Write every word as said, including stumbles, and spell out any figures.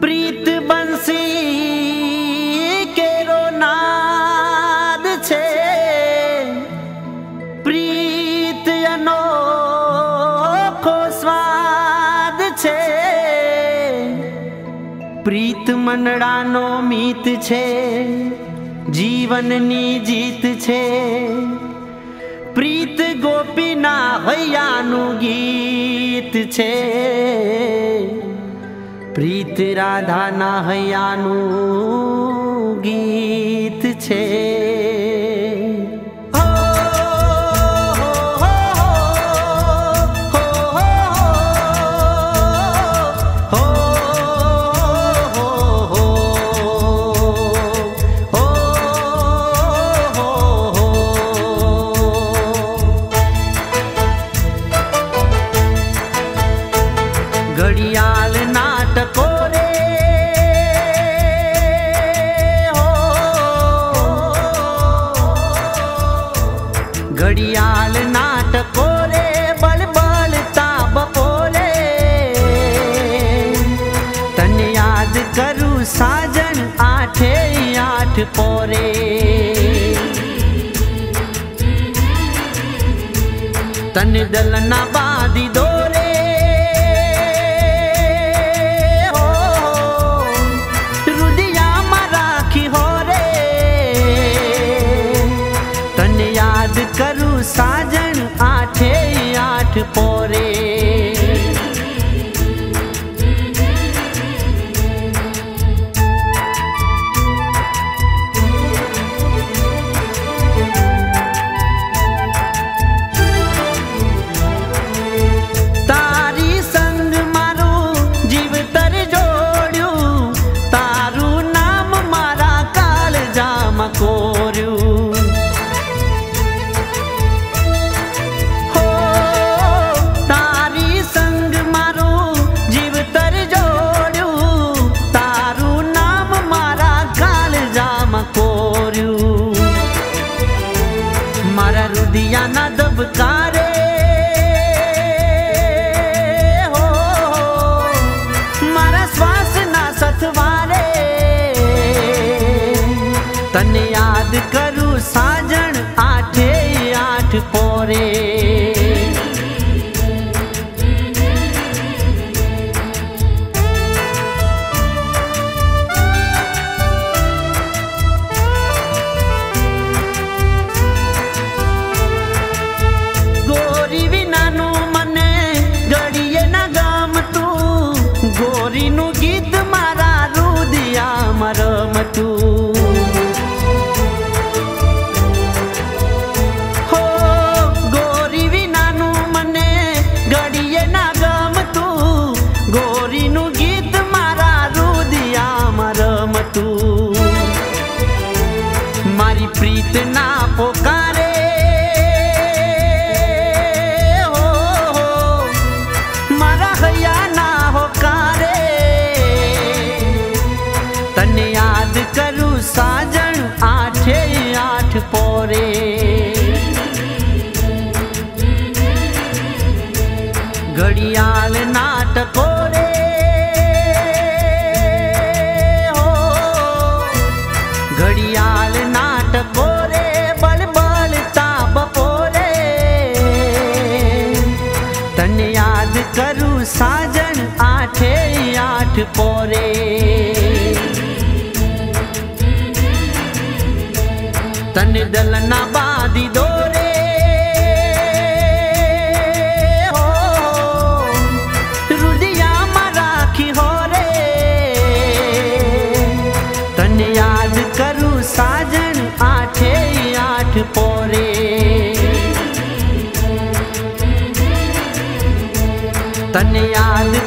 प्रीत बंसी केरो नाद छे, प्रीत अनोखो स्वाद छे, प्रीत मनडानो मीत छे, जीवननी जीत छे, प्रीत गोपीना हૈયાનું गीत छे, प्रीत राधाना हૈયાનું गीत छे। घड़ियाल नाटको रे हो, घड़ियाल नाटको रे बल बलता बपोले, तने याद करूं साजन आठे आठ पोरे, तने दलना बादी दोरे करूं साजन आठे आठ पोरे। तारी संग मारू जीवतर जोड़ू, तारू नाम मारा काळजामां कोर्यू, मारा रुदिया ना दबकारे हो, मारा श्वास ना सथवारे, तने याद करूं साजन आठे आठ पोरे। गोरीनु गीत मारा रुदियामां रमतू हो, गोरी विनानु मने घड़ीए ना गमतू, गोरीनु गीत मारा रुदियामां रमतू, मारी प्रीत ना पोकारे हो, मारा हૈયા ना होकारे, तने याद करूं साजन आठे आठ पोरे। घड़ियाल नाटको रे हो, घड़ियाल नाटको रे बल बलता बपोरे, तने याद करूं साजन आठे आठ पोरे। तने दलना बादी दोरे हो, रुदियामां राखी हो रे, तने याद करूं साजन आठे आठ पोरे। तने याद